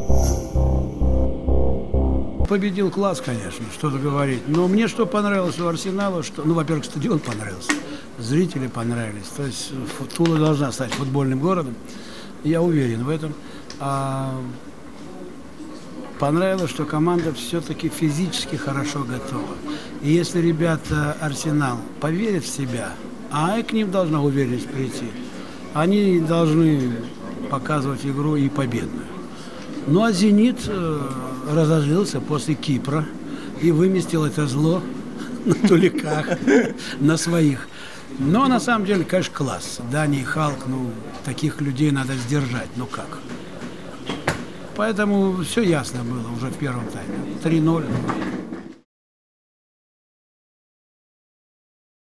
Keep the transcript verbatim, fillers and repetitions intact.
Победил класс, конечно, что-то говорить. Но мне что понравилось у Арсенала, что, ну, во-первых, стадион понравился, зрители понравились. То есть Тула должна стать футбольным городом, я уверен в этом. А понравилось, что команда все-таки физически хорошо готова. И если ребята Арсенал поверят в себя, а и к ним должна уверенность прийти, они должны показывать игру и победную. Ну а «Зенит» э, разозлился после Кипра и выместил это зло на туликах, на своих. Но на самом деле, конечно, класс. Дани и Халк, ну, таких людей надо сдержать, ну как. Поэтому все ясно было уже в первом тайме. три ноль.